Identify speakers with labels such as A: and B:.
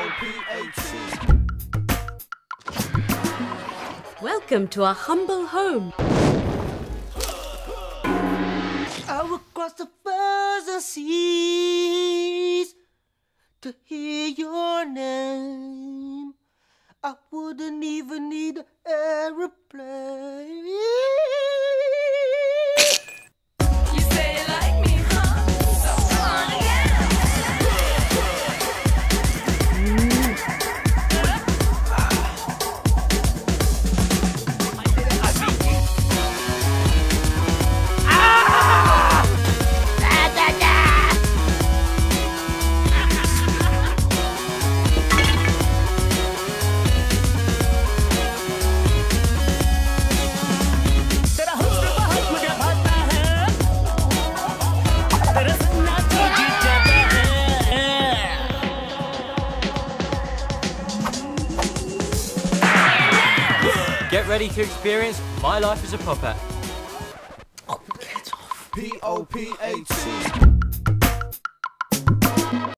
A: P-O-P-A-T.
B: Welcome to our humble home.
C: Out across the frozen seas to hear your name. I wouldn't even need an aeroplane.
D: You say you like me, huh? So come on again.
E: Get ready to experience my life as a Popat.
C: Oh, get off.
A: P-O-P-A-T.